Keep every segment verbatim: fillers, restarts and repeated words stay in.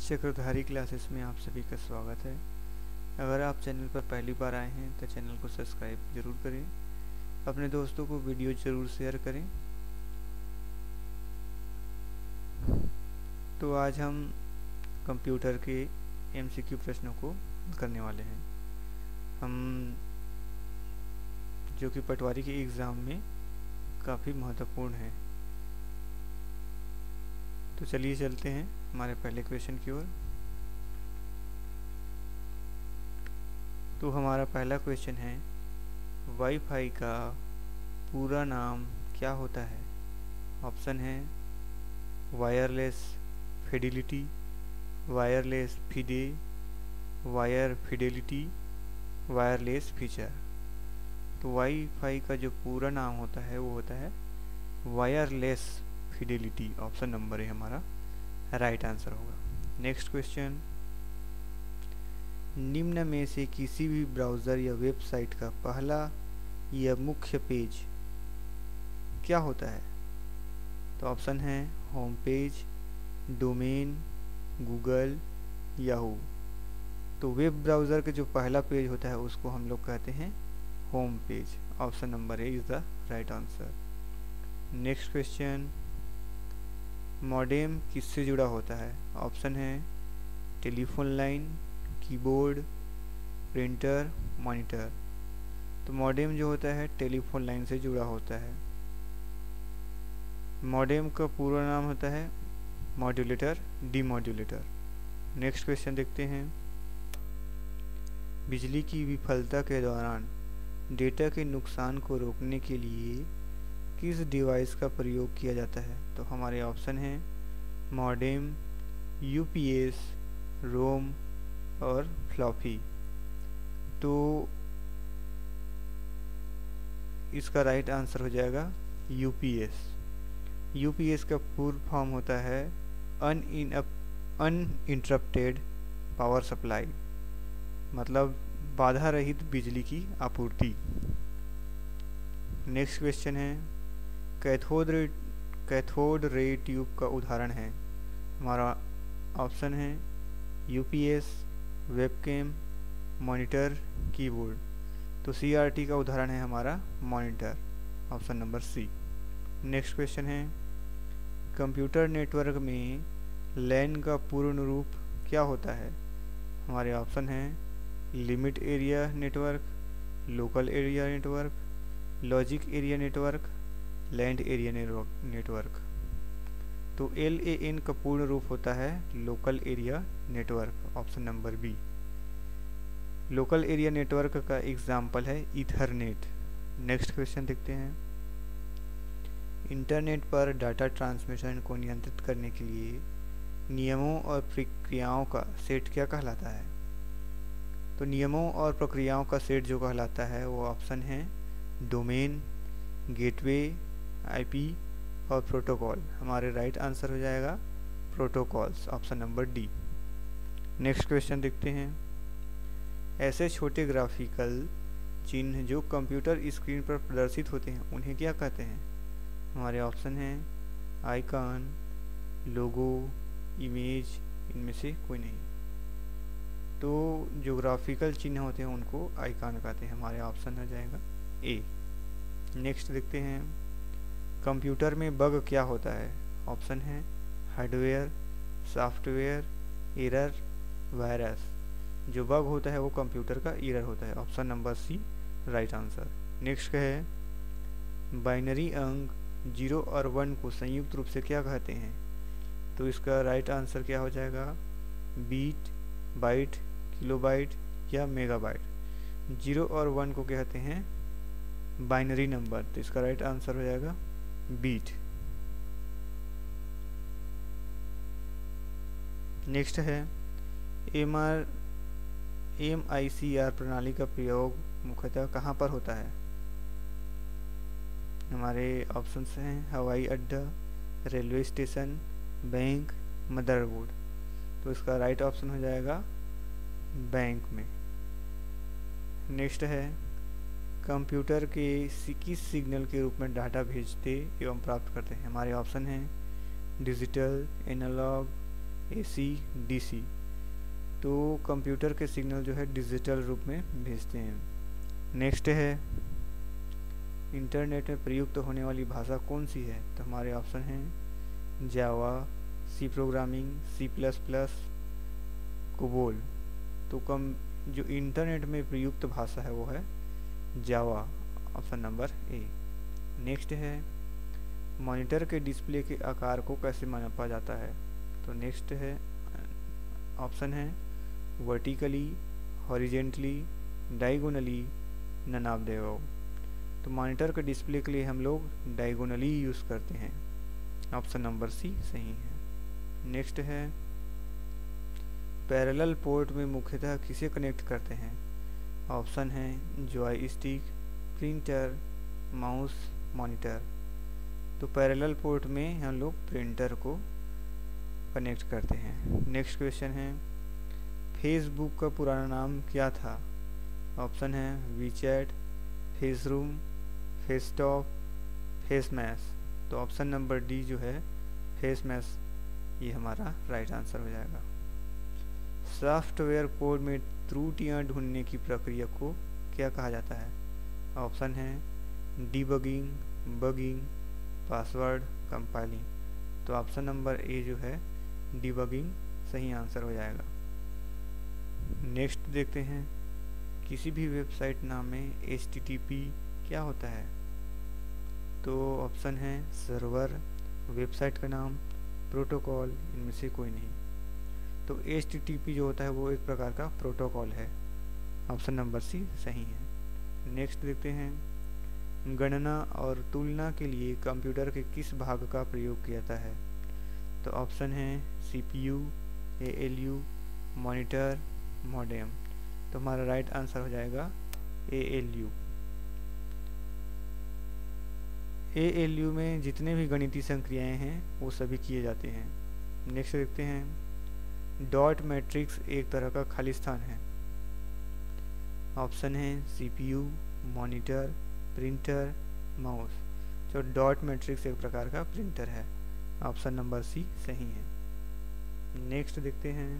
चक्रधारी classes में आप सभी का स्वागत है। अगर आप चैनल पर पहली बार आए हैं तो चैनल को सब्सक्राइब जरूर करें, अपने दोस्तों को वीडियो जरूर शेयर करें। तो आज हम कंप्यूटर के एमसीक्यू प्रश्नों को करने वाले हैं, हम जो कि पटवारी के एग्ज़ाम में काफ़ी महत्वपूर्ण है। तो चलिए चलते हैं हमारे पहले क्वेश्चन की ओर। तो हमारा पहला क्वेश्चन है, वाईफाई का पूरा नाम क्या होता है? ऑप्शन है wireless fidelity, wireless fide, wire fidelity, wireless feature. तो वाईफाई का जो पूरा नाम होता है वो होता है वायरलेस फिडेलिटी। ऑप्शन नंबर है हमारा राइट आंसर होगा। नेक्स्ट क्वेश्चन, निम्न में से किसी भी ब्राउज़र या वेबसाइट का पहला या मुख्य पेज क्या होता है? तो ऑप्शन है home page, domain, Google, Yahoo. तो वेब ब्राउज़र का जो पहला पेज होता है उसको हम लोग कहते हैं home page. Option number A is the right answer. Next question, modem किससे जुड़ा होता है? ऑप्शन है telephone line, keyboard, printer, monitor. तो मॉडेम जो होता है टेलीफोन लाइन से जुड़ा होता है। मॉडेम का पूरा नाम होता है मॉड्यूलेटर, डीमॉड्यूलेटर। नेक्स्ट क्वेश्चन देखते हैं, बिजली की विफलता के दौरान डेटा के नुकसान को रोकने के लिए किस डिवाइस का प्रयोग किया जाता है? तो हमारे ऑप्शन हैं मॉडेम, यूपीएस, रोम और फ्लॉपी। तो इसका राइट आंसर हो जाएगा यूपीएस। यूपीएस का पूर्ण फॉर्म होता है अनइंटरप्टेड पावर सप्लाई, मतलब बाधा रहित बिजली की आपूर्ति। नेक्स्ट क्वेश्चन है, cathode ray cathode ray tube का उदाहरण है? हमारा ऑप्शन है यूपीएस, वेबकैम, मॉनिटर, कीबोर्ड। तो सीआरटी का उदाहरण है हमारा monitor. Option number C. Next question है, कंप्यूटर नेटवर्क में लैन का पूर्ण रूप क्या होता है? हमारे ऑप्शन हैं limit area network, local area network, logic area network, land area network. तो एल ए एन का पूर्ण रूप होता है local area network. Option number B. Local area network का एग्जाम्पल है ईथरनेट। नेक्स्ट क्वेश्चन देखते हैं, इंटरनेट पर डाटा ट्रांसमिशन को नियंत्रित करने के लिए नियमों और प्रक्रियाओं का सेट क्या कहलाता है? तो नियमों और प्रक्रियाओं का सेट जो कहलाता है वो ऑप्शन है डोमेन, गेटवे, आईपी और प्रोटोकॉल। हमारे राइट आंसर हो जाएगा protocols. Option number D. Next question देखते हैं, ऐसे छोटे ग्राफिकल चिन्ह जो कंप्यूटर स्क्रीन पर प्रदर्शित होते हैं उन्हें क्या कहते हैं? हमारे ऑप्शन हैं आइकन, लोगो, इमेज, इनमें से कोई नहीं। तो जो ग्राफिकल चिन्ह होते हैं उनको आइकन कहते हैं। हमारे ऑप्शन हो जाएगा ए। नेक्स्ट देखते हैं, कंप्यूटर में बग क्या होता है? ऑप्शन है हार्डवेयर, सॉफ्टवेयर, एरर, वायरस। जो बग होता है वो कंप्यूटर का एरर होता है। Option number C right answer. Next है, बाइनरी अंक जीरो और वन को संयुक्त रूप से क्या कहते हैं? तो इसका राइट आंसर क्या हो जाएगा? बीट, बाइट, किलोबाइट या मेगाबाइट। जीरो और वन को कहते हैं बाइनरी नंबर। तो इसका राइट आंसर हो जाएगा बीट। नेक्स्ट है, M R M I C R प्रणाली का प्रयोग मुख्यतः कहाँ पर होता है? हमारे ऑप्शंस हैं हवाई अड्डा, रेलवे स्टेशन, बैंक, मदरबोर्ड। तो इसका राइट ऑप्शन हो जाएगा बैंक में। नेक्स्ट है, कंप्यूटर के किस सिग्नल के रूप में डाटा भेजते एवं प्राप्त करते हैं? हमारे ऑप्शन हैं डिजिटल, एनालॉग, एसी, डीसी। तो कंप्यूटर के सिग्नल जो है डिजिटल रूप में भेजते हैं। नेक्स्ट है इंटरनेट में प्रयुक्त होने वाली भाषा कौन सी है? तो हमारे ऑप्शन हैं Java, C programming, C plus plus, COBOL. तो कम जो इंटरनेट में प्रयुक्त भाषा है वो है Java, option number A. Next है मॉनिटर के डिस्प्ले के आकार को कैसे मापा जाता है? तो नेक्स्ट है ऑप्शन है vertically, horizontally, diagonally, none of the above. तो मॉनिटर के डिस्प्ले के लिए हम लोग डायगोनली यूज़ करते हैं, ऑप्शन नंबर सी सही है। नेक्स्ट है पैरेलल पोर्ट में मुख्यतः किसे कनेक्ट करते हैं? ऑप्शन है joystick, printer, mouse, monitor. तो पैरेलल पोर्ट में हम लोग प्रिंटर को कनेक्ट करते हैं। नेक्स्ट क्वेश्चन है फेसबुक का पुराना नाम क्या था? ऑप्शन है वीचैट, फेसरूम, फेसटॉप, फेसमैश। तो ऑप्शन नंबर डी जो है फेसमैश, ये हमारा राइट आंसर हो जाएगा। सॉफ्टवेयर कोड में त्रुटियां ढूंढने की प्रक्रिया को क्या कहा जाता है? ऑप्शन है डीबगिंग, बगिंग, पासवर्ड, कंपाइलिंग। तो ऑप्शन नंबर ए जो है डीबगिंग सही आंसर हो जाएगा। नेक्स्ट देखते हैं किसी भी वेबसाइट नाम में एच टी टी पी क्या होता है? तो ऑप्शन है सर्वर, वेबसाइट का नाम, प्रोटोकॉल, इनमें से कोई नहीं। तो एच टी टी पी जो होता है वो एक प्रकार का प्रोटोकॉल है, ऑप्शन नंबर सी सही है। नेक्स्ट देखते हैं गणना और तुलना के लिए कंप्यूटर के किस भाग का प्रयोग किया जाता है? तो ऑप्शन है C P U, A L U, monitor, modem. तो हमारा राइट आंसर हो जाएगा A L U. A L U में जितने भी गणितीय संक्रियाएं हैं वो सभी किए जाते हैं। नेक्स्ट देखते हैं डॉट मैट्रिक्स एक तरह का खाली स्थान है। ऑप्शन है C P U, monitor, printer, mouse. तो डॉट मैट्रिक्स एक प्रकार का प्रिंटर है, ऑप्शन नंबर सी सही है। नेक्स्ट देखते हैं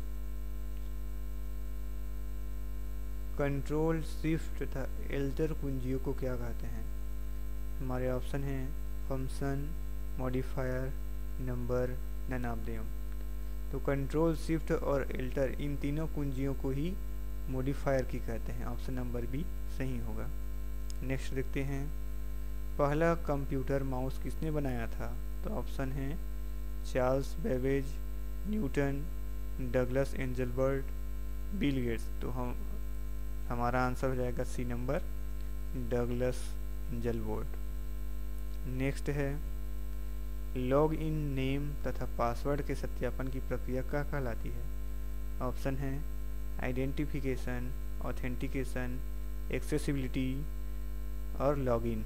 कंट्रोल, शिफ्ट तथा एल्टर कुंजियों को क्या कहते हैं? हमारे ऑप्शन हैं function, modifier, number, none of them. तो कंट्रोल, शिफ्ट और एल्टर इन तीनों कुंजियों को ही मॉडिफायर की कहते हैं, ऑप्शन नंबर बी सही होगा। नेक्स्ट देखते हैं पहला कंप्यूटर माउस किसने बनाया था? तो ऑप्शन है Charles Babbage, Newton, Douglas Engelbart, Bill Gates. तो हम हमारा आंसर हो जाएगा C number Douglas Engelbart. Next है लॉग इन नेम तथा पासवर्ड के सत्यापन की प्रक्रिया क्या कहलाती है? ऑप्शन है आइडेंटिफिकेशन, ऑथेंटिकेशन, एक्सेसिबिलिटी और लॉगिन।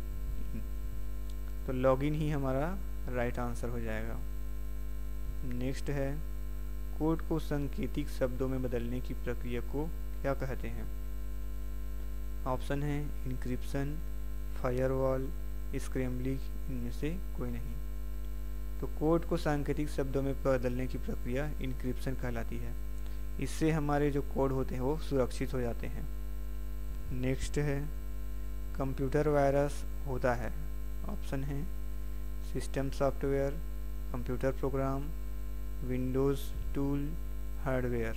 तो लॉगिन ही हमारा राइट आंसर हो जाएगा। नेक्स्ट है कोड को सांकेतिक शब्दों में बदलने की प्रक्रिया को क्या कहते हैं? ऑप्शन है इंक्रिप्शन, फायरवॉल, स्क्रैम्बलिंग, इनमें से कोई नहीं। तो कोड को सांकेतिक शब्दों में बदलने की प्रक्रिया इंक्रिप्शन कहलाती है। इससे हमारे जो कोड होते हैं वो सुरक्षित हो जाते हैं। नेक्स्ट है कंप्यूटर वायरस होता है। ऑप्शन है system software, computer program, Windows tool, hardware.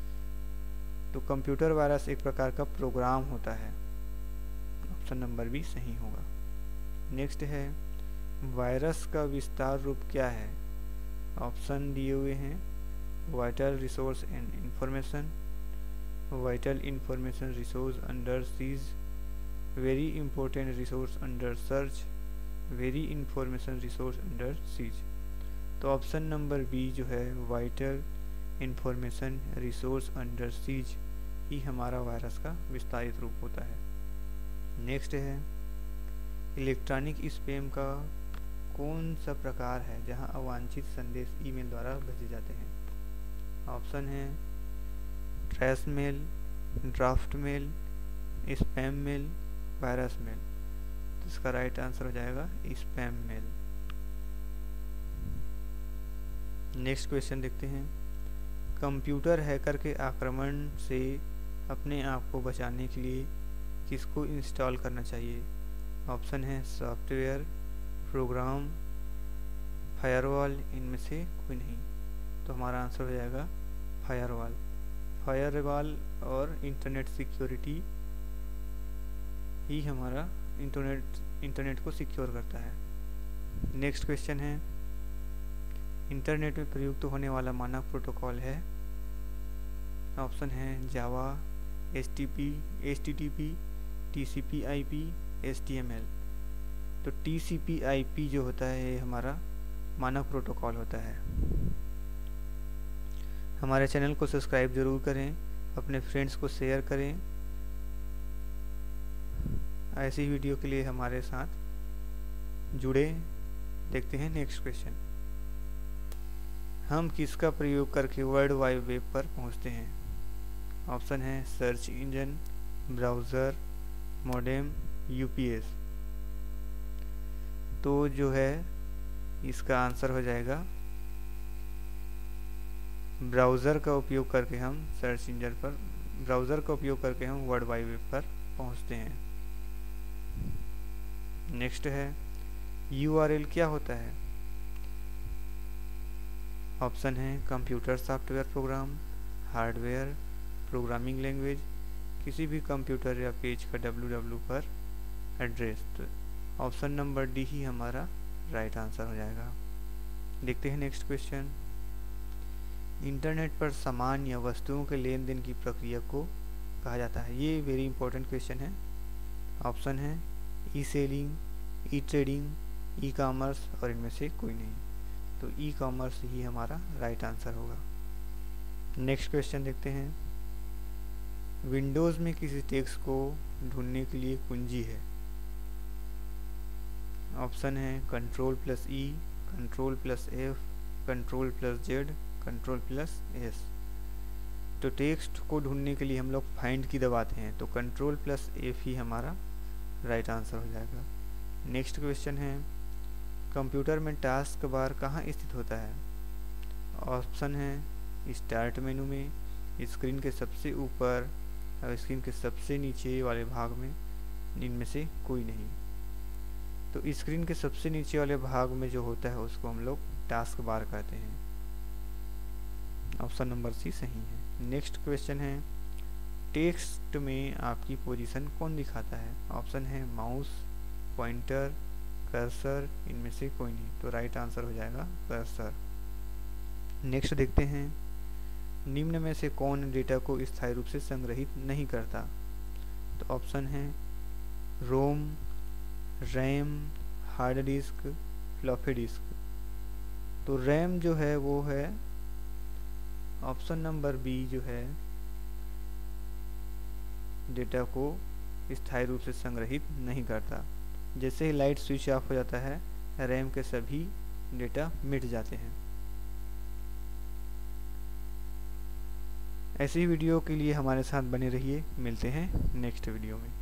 तो कंप्यूटर वायरस एक प्रकार का प्रोग्राम होता है, ऑप्शन नंबर बी सही होगा। नेक्स्ट है वायरस का विस्तार रूप क्या है? ऑप्शन दिए हुए हैं vital resource and information, vital information resource under siege, very important resource under search, very information resource under siege. तो ऑप्शन नंबर बी जो है vital information resource under siege ही हमारा वायरस का विस्तारित रूप होता है। नेक्स्ट है इलेक्ट्रॉनिक स्पैम का कौन सा प्रकार है जहां अवांछित संदेश ईमेल द्वारा भेजे जाते हैं? ऑप्शन है trash mail, draft mail, spam mail, virus mail. तो इसका राइट आंसर हो जाएगा स्पैम मेल। नेक्स्ट क्वेश्चन देखते हैं कंप्यूटर हैकर के आक्रमण से अपने आप को बचाने के लिए किसको इंस्टॉल करना चाहिए? ऑप्शन है सॉफ्टवेयर, प्रोग्राम, फायरवॉल, इनमें से कोई नहीं। तो हमारा आंसर हो जाएगा फायरवॉल। फायरवॉल और इंटरनेट सिक्योरिटी ही हमारा इंटरनेट इंटरनेट को सिक्योर करता है। नेक्स्ट क्वेश्चन है, इंटरनेट में प्रयुक्त होने वाला मानक प्रोटोकॉल है। ऑप्शन है Java, H T P, H T T P, T C P I P, H T M L. तो T C P I P जो होता है ये हमारा मानक प्रोटोकॉल होता है। हमारे चैनल को सब्सक्राइब जरूर करें, अपने फ्रेंड्स को शेयर करें। ऐसी वीडियो के लिए हमारे साथ जुड़े। देखते हैं नेक्स्ट क्वेश्चन, हम किसका प्रयोग करके वर्ल्ड वाइड वेब पर पहुंचते हैं? ऑप्शन है search engine, browser, modem, U P S. तो जो है इसका आंसर हो जाएगा ब्राउज़र का उपयोग करके हम सर्च इंजन पर ब्राउज़र का उपयोग करके हम वर्ल्ड वाइड वेब पर पहुंचते हैं। नेक्स्ट है, यू आर एल क्या होता है? ऑप्शन है computer software program, hardware, programming language, किसी भी कंप्यूटर या पेज का डब्ल्यू डब्ल्यू पर एड्रेस। तो ऑप्शन नंबर डी ही हमारा राइट आंसर हो जाएगा। देखते हैं नेक्स्ट क्वेश्चन, इंटरनेट पर सामान या वस्तुओं के लेन देन की प्रक्रिया को कहा जाता है। ये वेरी इंपॉर्टेंट क्वेश्चन है। ऑप्शन है e selling, e trading, e commerce और इनमें से कोई नहीं। तो ई कॉमर्स ही हमारा राइट आंसर होगा। नेक्स्ट क्वेश्चन देखते हैं, विंडोज़ में किसी टेक्स्ट को ढूंढने के लिए कुंजी है। ऑप्शन है control plus E, control plus F, control plus Z, control plus S. तो टेक्स्ट को ढूंढने के लिए हम लोग फाइंड की दबाते हैं, तो कंट्रोल प्लस एफ ही हमारा राइट आंसर हो जाएगा। नेक्स्ट क्वेश्चन है, कंप्यूटर में टास्क बार कहाँ स्थित होता है? ऑप्शन है स्टार्ट मेनू में, स्क्रीन के सबसे ऊपर और स्क्रीन के सबसे नीचे वाले भाग में, इनमें से कोई नहीं। तो स्क्रीन के सबसे नीचे वाले भाग में जो होता है उसको हम लोग टास्क बार कहते हैं। ऑप्शन नंबर सी सही है। नेक्स्ट क्वेश्चन है, टेक्स्ट में आपकी पोजीशन कौन दिखाता है? ऑप्शन है माउस, पॉइंटर, कर्सर, इनमें से कोई नहीं। तो राइट आंसर हो जाएगा कर्सर। नेक्स्ट देखते हैं, निम्न में से कौन डेटा को स्थायी रूप से संग्रहित नहीं करता? तो ऑप्शन है ROM, RAM, hard disk, floppy disk. तो रैम जो है वो है ऑप्शन नंबर बी जो है डेटा को स्थायी रूप से संग्रहित नहीं करता। जैसे ही लाइट स्विच ऑफ हो जाता है रैम के सभी डेटा मिट जाते हैं। ऐसी वीडियो के लिए हमारे साथ बने रहिए। मिलते हैं नेक्स्ट वीडियो में।